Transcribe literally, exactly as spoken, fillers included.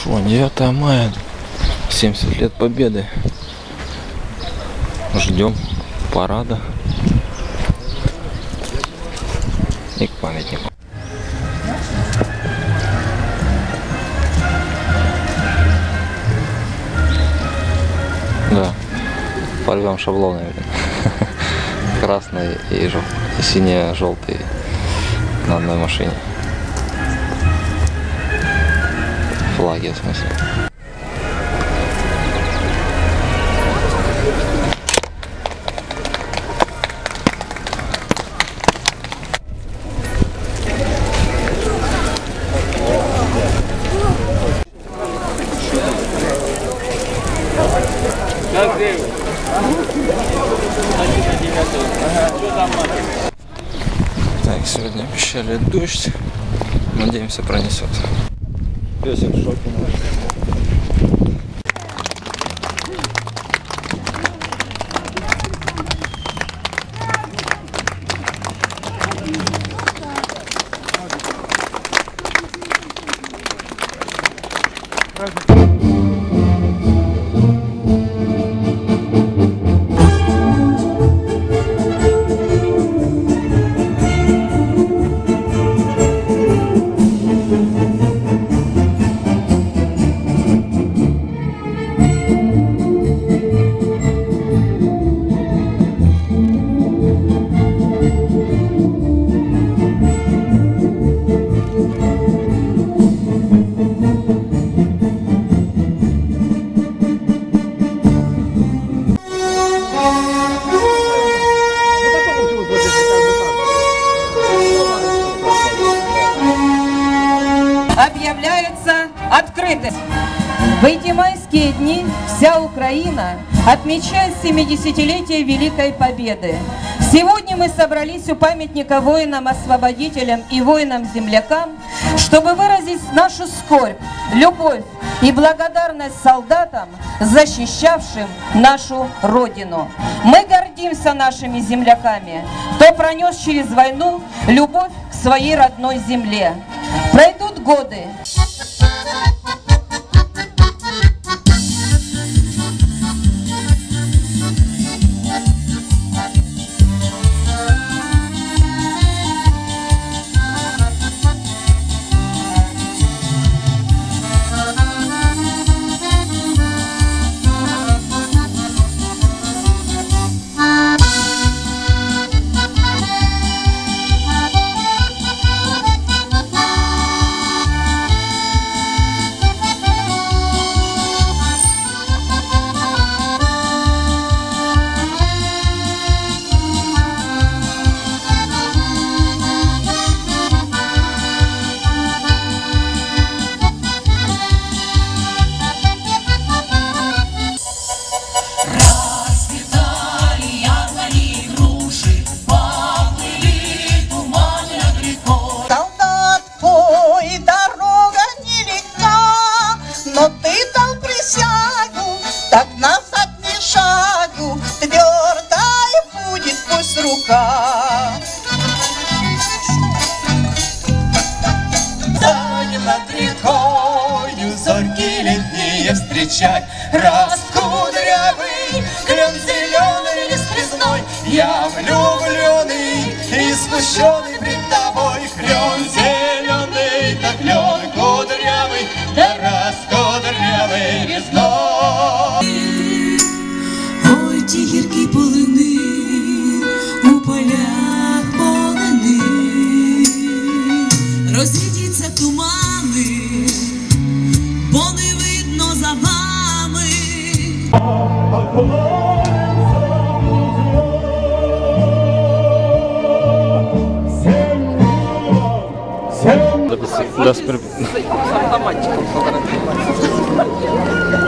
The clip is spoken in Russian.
Шо, девятое мая, семьдесят лет Победы. Ждем парада и к памятнику. Да, порвем шаблоны. Красный и жел... сине-желтый на одной машине. Флаги, в смысле. Так, сегодня обещали дождь. Надеемся, пронесет. Песик в шоке. Объявляется открытым. В эти майские дни вся Украина отмечает семидесятилетие Великой Победы. Сегодня мы собрались у памятника воинам-освободителям и воинам-землякам, чтобы выразить нашу скорбь, любовь и благодарность солдатам, защищавшим нашу Родину. Мы гордимся нашими земляками, кто пронес через войну любовь к своей родной земле. Пройдут годы. Так назад ни шагу, твердая будет пусть рука. Станем над рекою зорьки летние встречать, раскудрявый клен зеленый лист резной. Я влюбленный и смущенный пред тобой, клен зеленый, да клен кудрявый, да раскудрявый резной. Ті гіркі полини у полях полини, розійдіться тумани, бо не видно за вами. Да,